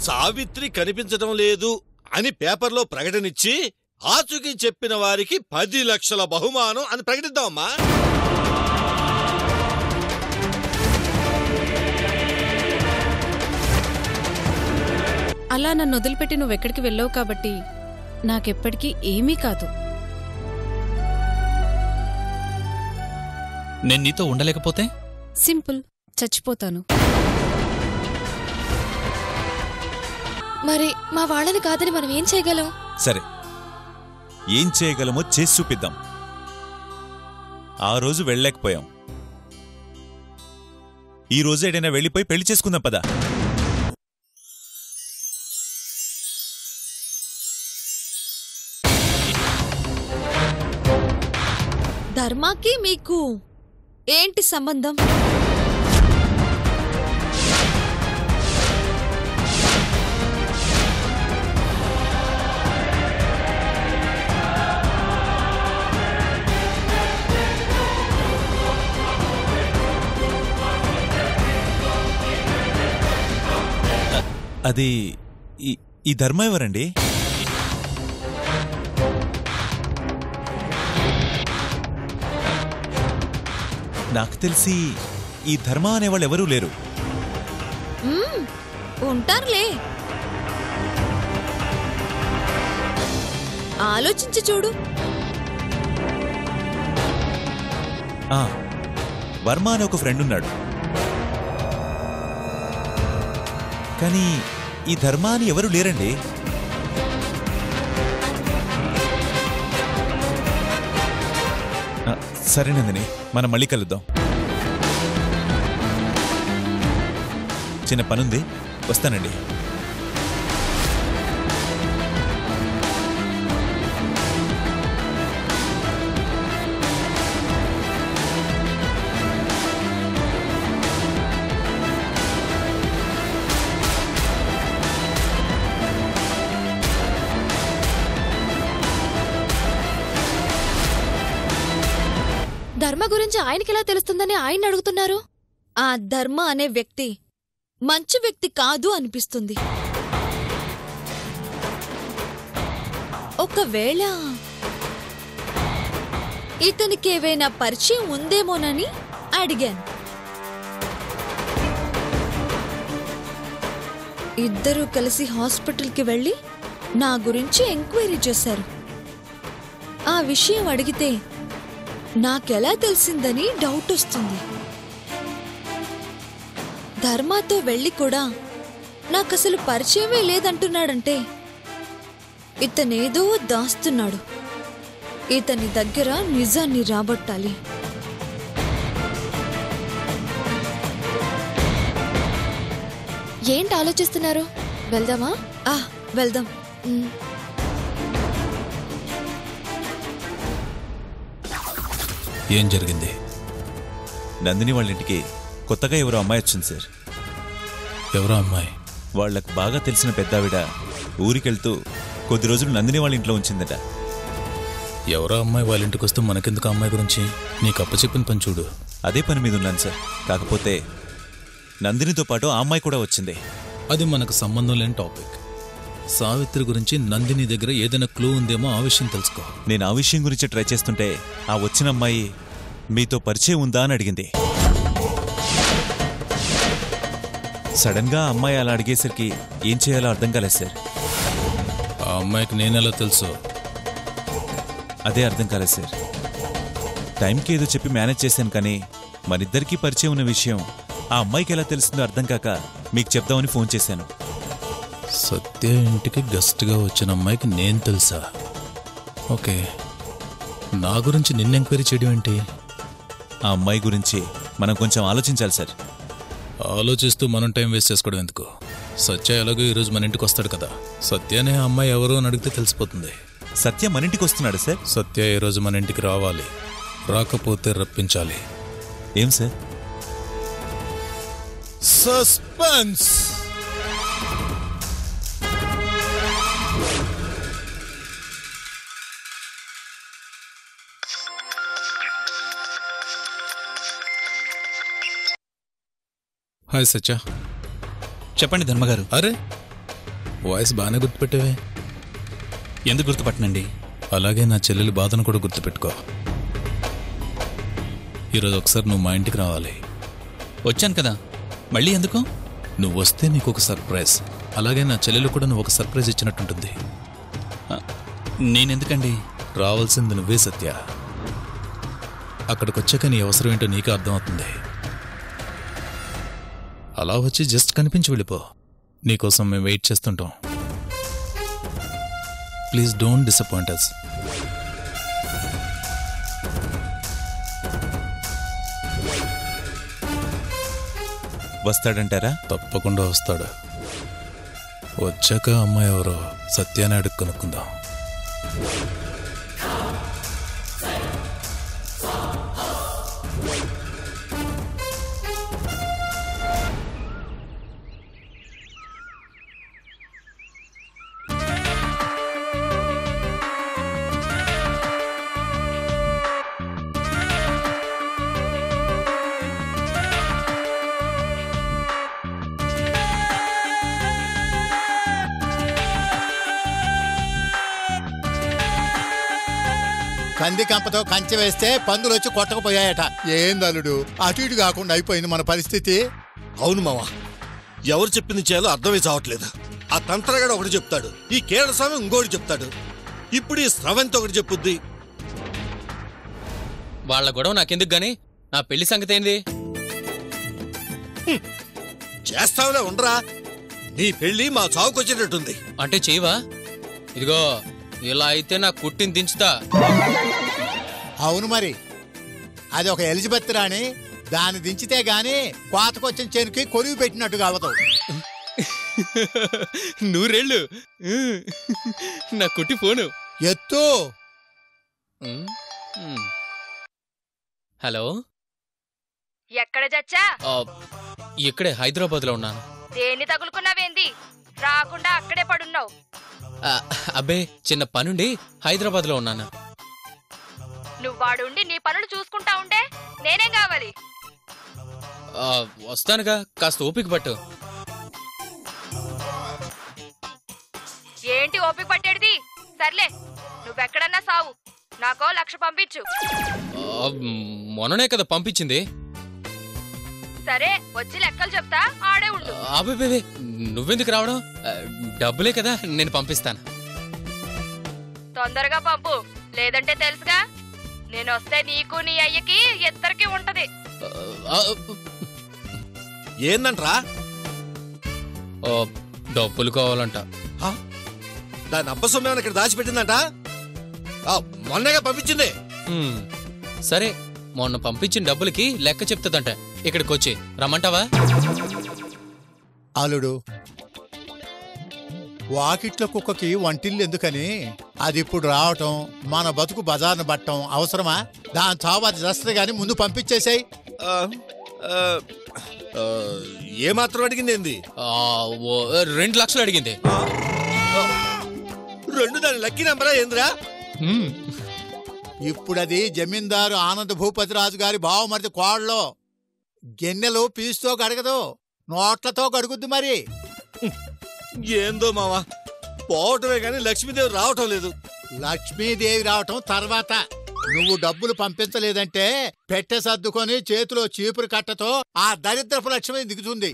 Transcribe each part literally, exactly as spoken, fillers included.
సావిత్రి కనిపించడం లేదు అని పేపర్లో ప్రకటనిచ్చి ఆచూకీ చెప్పిన వారికి పది లక్షల బహుమానం అని ప్రకటిద్దామమ్మా. అలా నన్ను వదిలిపెట్టి నువ్వెక్కడికి వెళ్ళావు కాబట్టి నాకెప్పటికీ ఏమీ కాదు. నేను నీతో ఉండలేకపోతే సింపుల్, చచ్చిపోతాను. మరి మా వాళ్ళని కాదని మనం ఏం చేయగలం? సరే, ఏం చేయగలమో చేసి చూపిద్దాం. ఆ రోజు వెళ్ళలేకపోయాం, ఈ రోజు ఏడైనా వెళ్ళిపోయి పెళ్లి చేసుకుందాం పదా. ధర్మాకి మీకు ఏంటి సంబంధం? అది ఈ ధర్మ ఎవరండి? నాకు తెలిసి ఈ ధర్మ అనేవాళ్ళు ఎవరూ లేరు. ఉంటారులే, ఆలోచించి చూడు. ఆ వర్మ అని ఒక ఫ్రెండ్ ఉన్నాడు, కానీ ఈ ధర్మ అని ఎవరూ లేరండి. సరే నందిని, మనం మళ్ళీ కలుద్దాం. చిన్న పనుంది, వస్తానండి. ధర్మ గురించి ఆయనకెలా తెలుస్తుందని ఆయన అడుగుతున్నారు. ఆ ధర్మ అనే వ్యక్తి మంచి వ్యక్తి కాదు అనిపిస్తుంది. ఒకవేళ ఇతనికేవైనా పరిచయం ఉందేమోనని అడిగాను. ఇద్దరూ కలిసి హాస్పిటల్కి వెళ్ళి నా గురించి ఎంక్వైరీ చేశారు. ఆ విషయం అడిగితే నాకెలా తెలిసిందని డౌట్ వస్తుంది. ధర్మాతో వెళ్ళి కూడా నాకసలు పరిచయమే లేదంటున్నాడంటే ఇతనేదో దాస్తున్నాడు. ఇతని దగ్గర నిజాన్ని రాబట్టాలి. ఏంటి ఆలోచిస్తున్నారు? వెళ్దామా? ఆ వెళ్దాం. ఏం జరిగింది? నందిని వాళ్ళ ఇంటికి కొత్తగా ఎవరో అమ్మాయి వచ్చింది సార్. ఎవరో అమ్మాయి? వాళ్లకు బాగా తెలిసిన పెద్దావిడ ఊరికెళ్తూ కొద్ది రోజులు నందిని వాళ్ళ ఇంట్లో ఉంచిందట. ఎవరో అమ్మాయి వాళ్ళ ఇంటికి వస్తూ మనకెందుకు అమ్మాయి గురించి? నీకు అప్పచెప్పిన పని చూడు. అదే పని మీద ఉన్నాను సార్. కాకపోతే నందినితో పాటు ఆ అమ్మాయి కూడా వచ్చింది. అది మనకు సంబంధం లేని టాపిక్. సావిత్రి గురించి నందిని దగ్గర ఏదైనా క్లూ ఉందేమో ఆ విషయం తెలుసుకో. నేను ఆ విషయం గురించి ట్రై చేస్తుంటే ఆ వచ్చిన అమ్మాయి మీతో పరిచయం ఉందా అని అడిగింది. సడన్ గా అమ్మాయి అలా అడిగేసరికి ఏం చేయాలో అర్థం కాలేదు సార్. ఆ అమ్మాయికి నేనెలా తెలుసు? అదే అర్థం కాలేదు సార్. టైంకి ఏదో చెప్పి మేనేజ్ చేశాను, కానీ మనిద్దరికీ పరిచయం ఉన్న విషయం ఆ అమ్మాయికి ఎలా తెలుస్తుందో అర్థం కాక మీకు చెప్దామని ఫోన్ చేశాను. సత్య ఇంటికి గెస్ట్గా వచ్చిన అమ్మాయికి నేను తెలుసా? ఓకే, నా గురించి నిన్న ఎంక్వైరీ చేయడం ఏంటి? ఆ అమ్మాయి గురించి మనం కొంచెం ఆలోచించాలి సార్. ఆలోచిస్తూ మనం టైం వేస్ట్ చేసుకోవడం ఎందుకు? సత్య ఎలాగో ఈరోజు మన ఇంటికి వస్తాడు కదా. సత్య అనే అమ్మాయి ఎవరు అని అడిగితే తెలిసిపోతుంది. సత్య మన ఇంటికి వస్తున్నాడు సార్? సత్య ఈరోజు మన ఇంటికి రావాలి, రాకపోతే రప్పించాలి. ఏం సార్? సస్పెన్స్. హాయ్ సత్య. చెప్పండి ధర్మగారు. అరే వాయిస్ బాగానే గుర్తుపెట్టేవే. ఎందుకు గుర్తుపట్టనండి? అలాగే నా చెల్లెలి బాధను కూడా గుర్తుపెట్టుకో. ఈరోజు ఒకసారి నువ్వు మా ఇంటికి రావాలి. వచ్చాను కదా, మళ్ళీ ఎందుకు? నువ్వు వస్తే నీకు ఒక సర్ప్రైజ్, అలాగే నా చెల్లెలు కూడా నువ్వు ఒక సర్ప్రైజ్ ఇచ్చినట్టుంటుంది. నేనెందుకండి? రావాల్సింది నువ్వే సత్య. అక్కడికి వచ్చాక నీ అవసరం ఏంటో నీకు అర్థమవుతుంది. అలా వచ్చి జస్ట్ కనిపించి వెళ్ళిపో. నీకోసం మేము వెయిట్ చేస్తుంటాం. Please don't disappoint us. వస్తాడంటారా? తప్పకుండా వస్తాడు. వచ్చాక అమ్మాయి ఎవరో సత్యాన్ని అడుగు కనుక్కుందాం. కంది కంపతో కంచె వేస్తే పందులు వచ్చి కొట్టకపోయాయట. ఏం దలుడు, అటు ఇటు కాకుండా అయిపోయింది మన పరిస్థితి. అవును మావా, ఎవరు చెప్పింది చేయాలో అర్థమై చావట్లేదు. ఆ తంత్రగాడు ఒకటి చెప్తాడు, ఈ కేరళ స్వామి ఇంకోటి చెప్తాడు, ఇప్పుడు ఈ స్రవంతి ఒకటి చెప్పుద్ది. వాళ్ళ గొడవ నాకెందుకు గాని నా పెళ్లి సంగతి ఏంది? చేస్తావులే ఉండరా, నీ పెళ్లి మా చావుకొచ్చేటట్టుంది. అంటే చేయవా? ఇదిగో ఇలా అయితే నా కుట్టిని దించుతా. అవును మరి, అది ఒక ఎలిజబెత్ రాణి, దాన్ని దించితే గాని కోతకొచ్చిన చేనుకి కొరివి పెట్టినట్టు కావదు. నూరేళ్ళు నా కుట్టి ఫోను ఎత్తు. హలో, ఎక్కడ చచ్చా? ఇక్కడే హైదరాబాద్ లో ఉన్నాను. దేన్ని తగులుకున్నావేంది? రాకుండా అక్కడే పడున్నావు. అబ్బే, చిన్న పనుండి హైదరాబాద్ లో ఉన్నాను. నువ్వు వాడుండి నీ పనులు చూసుకుంటా ఉంటే నేనేం కావాలి? వస్తానుగా, కాస్త ఓపిక పట్టు. ఏంటి ఓపిక పట్టేది? సర్లే, నువ్వెక్కడన్నా సావు, నాకో లక్ష పంపించు. మొన్ననే కదా పంపించింది. సరే, వచ్చి లెక్కలు చెప్తా, ఆడే ఉండు. అబ్బే, నువ్వెందుకు రావడం? డబ్బులే కదా, నేను పంపిస్తాను. తొందరగా పంపు, లేదంటే తెలుసుగా నేను వస్తే నీకు నీ అయ్యకి ఇద్దరికి ఉంటది. ఏందంట్రా? డబ్బులు కావాలంట. దాని అబ్బసొమ్మేమన్నా ఇక్కడ దాచిపెట్టిందంట? మొన్నగా పంపించింది. సరే, మొన్న పంపించిన డబ్బులకి లెక్క చెప్తుందంట. ఇక్కడికి వచ్చి రమ్మంటావా? అలుడు, వాకిట్లో కుక్కకి వంటిల్లు ఎందుకని, అది ఇప్పుడు రావటం, మన బతుకు బజార్ను పట్టడం అవసరమా? దాని చావు అది చేస్తుంది గాని ముందు పంపించేసాయి. ఏమాత్రం అడిగింది ఏంది? రెండు లక్షలు అడిగింది. రెండు దాని లక్కీ నెంబరా ఏంద్రా? ఇప్పుడది జమీందారు ఆనంద భూపతి రాజు గారి బావమరిది కోడలో. గిన్నెలు పీసుతో గడగదు, నోట్లతో గడుగుద్ది. మరి ఏందో మావా, పోవటమే గాని లక్ష్మీదేవి రావటం లేదు. లక్ష్మీదేవి రావటం తర్వాత. నువ్వు డబ్బులు పంపించలేదంటే పెట్టె సర్దుకొని చేతిలో చీపురు కట్టతో ఆ దరిద్రపు లక్ష్మి దిగుతుంది.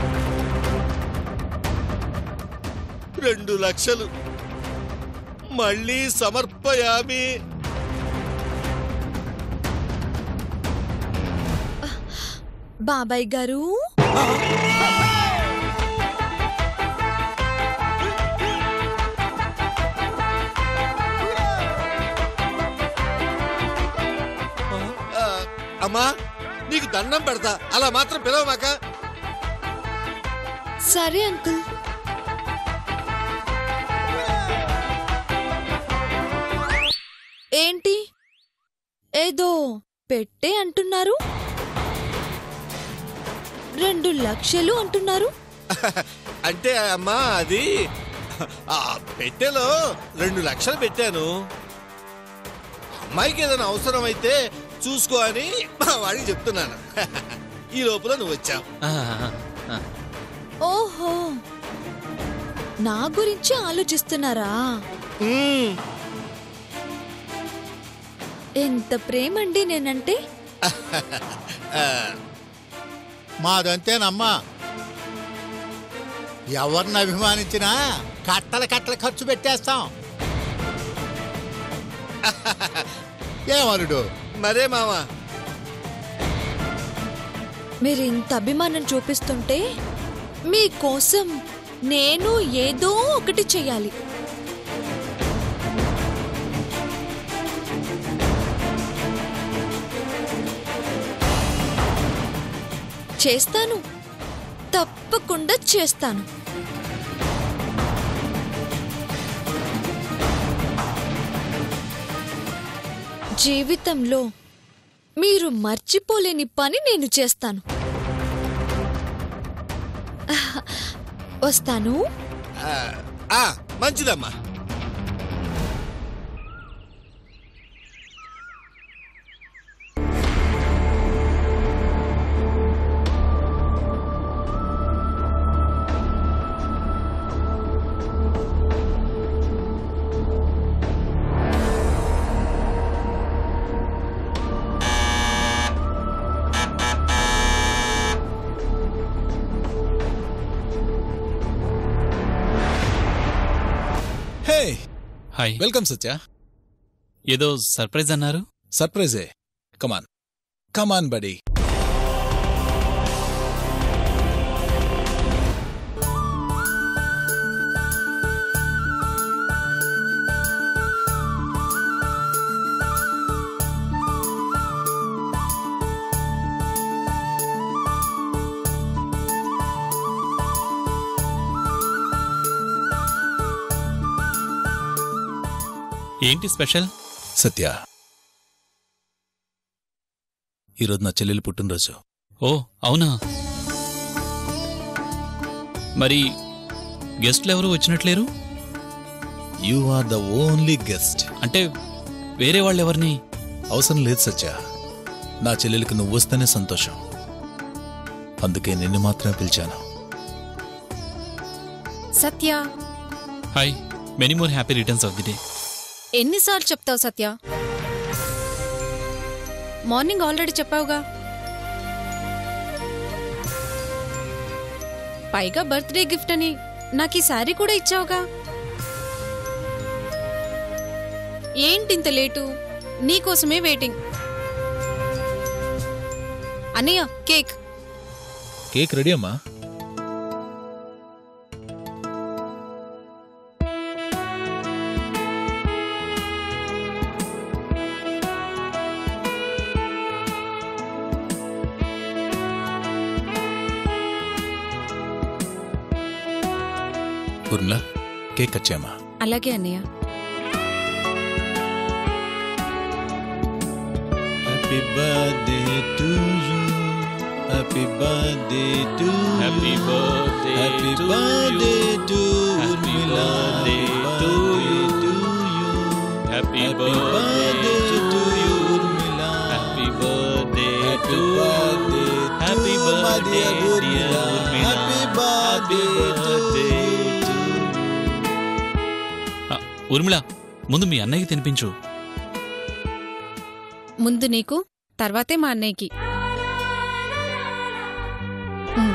రెండు లక్షలు మళ్ళీ సమర్పయామి. బాబాయ్ గారు, అమ్మా నీకు దండం పెడతా, అలా మాత్రం పిలవమాక. సరే అంకుల్. ఏంటి ఏదో పెట్టే అంటున్నారు, రెండు లక్షలు అంటున్నారు? అంటే అమ్మా, అది ఆ పెట్టెలో రెండు లక్షలు పెట్టాను. అమ్మాయికి ఏదైనా అవసరం అయితే చూసుకో అని మా వాడికి చెప్తున్నాను. ఈ లోపల నువ్వు వచ్చావు. ఓహో, నా గురించి ఆలోచిస్తున్నారా? మ్మ్. ఎంత ప్రేమండి నేనంటే. మాదంతేనమ్మా. ఎవరిని అభిమానించినా కట్టల కట్టల ఖర్చు పెట్టేస్తాం. ఏమలుడు? మరే మావా, మీరు ఇంత అభిమానం చూపిస్తుంటే మీకోసం నేను ఏదో ఒకటి చెయ్యాలి. చేస్తాను, తప్పకుండా చేస్తాను. జీవితంలో మీరు మర్చిపోలేని పని నేను చేస్తాను. వస్తాను. ఆ, ఆ, మంచిదమ్మా. Hey, hi. వెల్కమ్ సత్య. ఏదో సర్ప్రైజ్ అన్నారు? సర్ప్రైజే. కమాన్ కమాన్ బడీ. ఏంటి స్పెషల్? సత్య, ఈరోజు నా చెల్లెలు పుట్టినరోజు. ఓ అవునా? మరి గెస్ట్లు ఎవరు వచ్చినట్లేరు? You are the only guest. అంటే వేరే వాళ్ళెవరిని? అవసరం లేదు సత్య. నా చెల్లెలికి నువ్వు వస్తేనే సంతోషం. అందుకే నిన్ను మాత్రమే పిలిచాను. Satya, hi. Many more happy returns of the day. ఎన్నిసార్లు చెప్తావు సత్య? Morning already చెప్పావుగా. పైగా బర్త్డే గిఫ్ట్ అని నాకు ఈ శారీ కూడా ఇచ్చావుగా. ఏంటింత లేటు? నీకోసమే వెయిటింగ్. అన్నయ్య, కేక్. కేక్ రెడీ అమ్మా. ఊర్మిళ, కేక్ వచ్చామా? అలాగే అన్నయ్య. Happy birthday to you, happy birthday to happy birthday happy birthday to Urmila, to you, happy birthday to you Urmila, happy birthday happy birthday happy birthday Urmila, happy birthday to you. Urmila, ముందు మీ అన్నయ్యకి తినిపించు. ముందు నీకు, తర్వాతే మా అన్నయ్యకి. ఉమ్.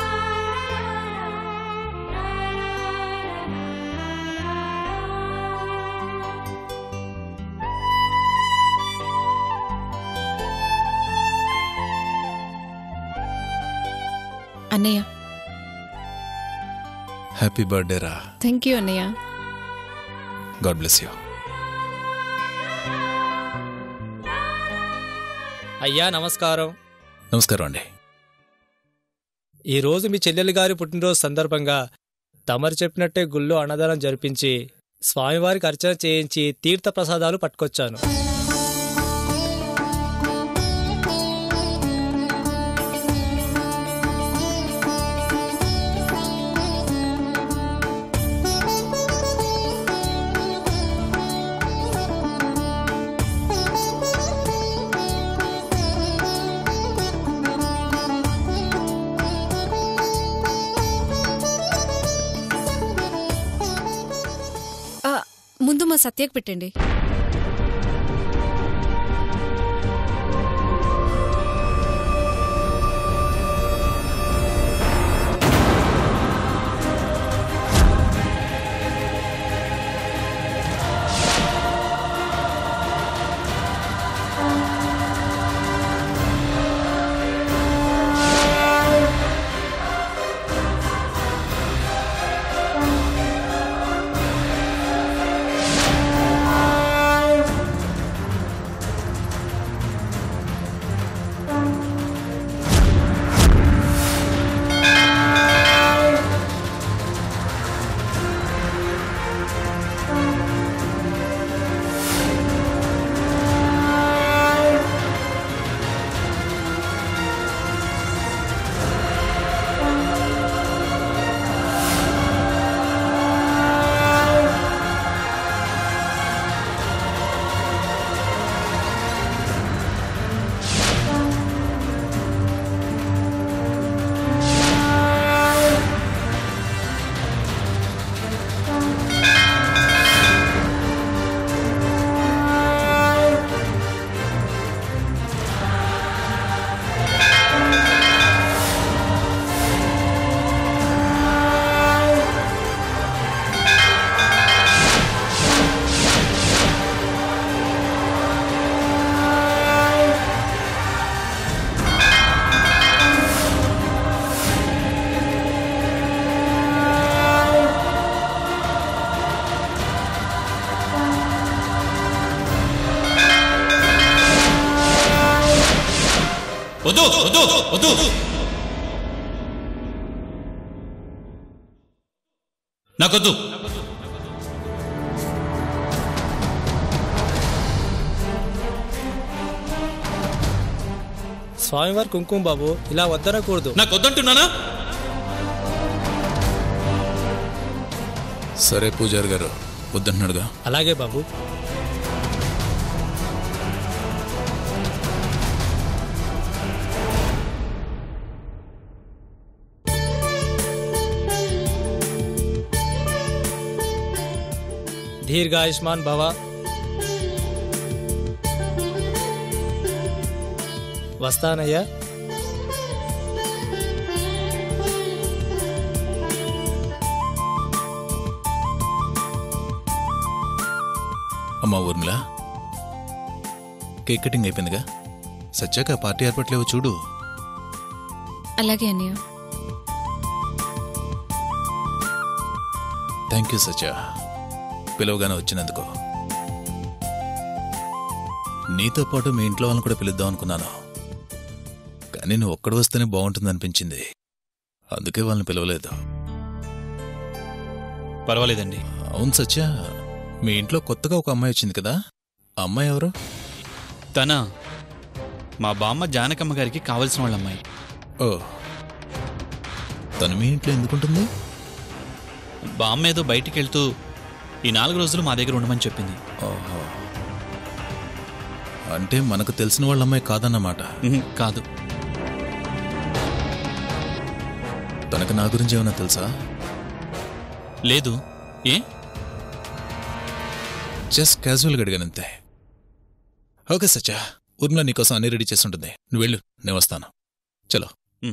అన్నయ్య. హ్యాపీ బర్త్డే రా. థ్యాంక్ యూ అన్నయ్య. God bless you. అయ్యా నమస్కారం. నమస్కారం అండి. ఈరోజు మీ చెల్లెలి గారి పుట్టినరోజు సందర్భంగా తమరు చెప్పినట్టే గుళ్ళో అన్నదానం జరిపించి స్వామివారికి అర్చన చేయించి తీర్థ ప్రసాదాలు పట్టుకొచ్చాను. ముందు మా సత్యకు పెట్టండి. వద్దు వద్దు వద్దు నాకొద్దు. స్వామివారి కుంకుమ బాబు, ఇలా వద్దనకూడదు. నాకు వద్దంటున్నానా? సరే పూజారి గారు, వద్దంటున్నాడుగా. అలాగే బాబు. దీర్ఘాయుష్మాన్ భవ. వస్తానయ్యా. అమ్మా ఊర్మిళ, కేక్ కటింగ్ అయిపోయిందిగా. సచ్చాక పార్టీ ఏర్పట్లేవో చూడు. అలాగే అన్నయ్య. థ్యాంక్ యూ సచ్చా, పిలవగానే వచ్చినందుకు. నీతో పాటు మీ ఇంట్లో వాళ్ళని కూడా పిలుద్దాం అనుకున్నాను, కానీ నువ్వు ఒక్కడు వస్తేనే బాగుంటుంది అనిపించింది. అందుకే వాళ్ళని పిలవలేదు. పర్వాలేదండి. అవును సచ్చా, మీ ఇంట్లో కొత్తగా ఒక అమ్మాయి వచ్చింది కదా, ఆ అమ్మాయి ఎవరు? తన మా బామ్మ జానకమ్మ గారికి కావలసిన వాళ్ళ అమ్మాయి. ఓ, తను మీ ఇంట్లో ఎందుకుంటుంది? బామ్మ ఏదో బయటికి వెళ్తూ ఈ నాలుగు రోజులు మా దగ్గర ఉండమని చెప్పింది. ఓహో, అంటే మనకు తెలిసిన వాళ్ళ అమ్మాయి కాదన్నమాట. కాదు. తనకు నా గురించి ఏమైనా తెలుసా? లేదు. ఏ? జస్ట్ క్యాజువల్గా అడిగానంతే. ఓకే సచ్చా, ఊర్మిళ నీకోసం అన్ని రెడీ చేసి ఉంటుంది, నువ్వు వెళ్ళు, నేను వస్తాను. చలో.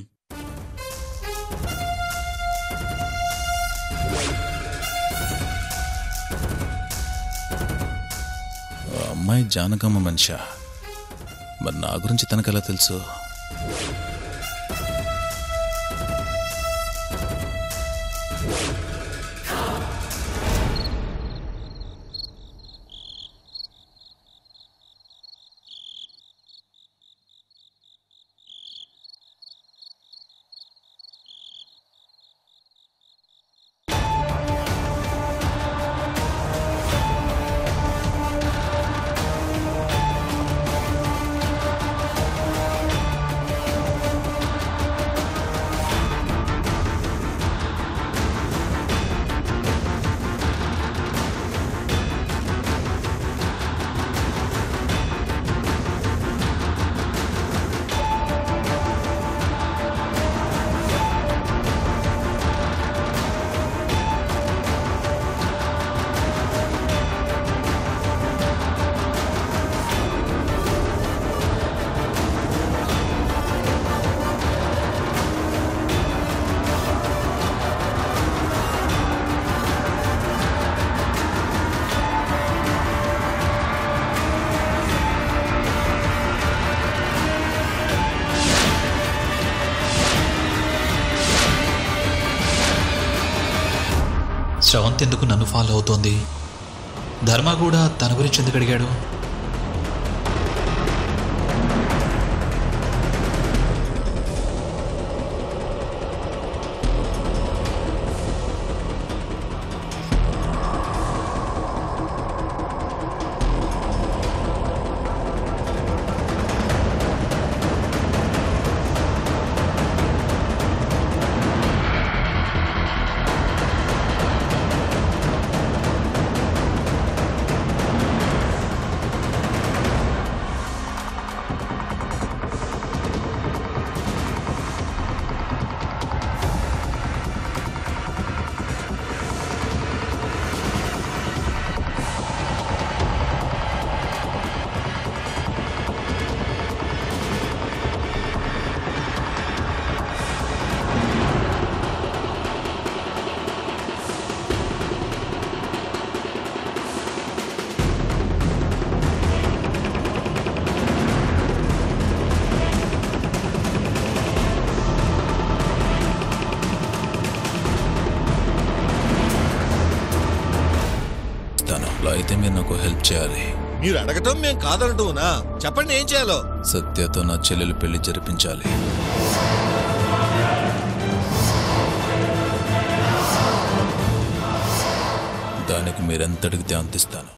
అమ్మాయి జానకమ్మ మనిషా, మరి నా గురించి తనకెలా తెలుసు? శ్రవంత్ ఎందుకు నన్ను ఫాలో అవుతోంది? ధర్మ కూడా తన గురించి ఎందుకు అడిగాడు? అయితే మీరు నాకు హెల్ప్ చేయాలి. మీరు అడగటం మేము కాదనటంనా? చెప్పండి ఏం చేయాలో. సత్యతో నా చెల్లెలు పెళ్లి జరిపించాలి. దానికి మీరెంత అడిగితే అంత ఇస్తాను.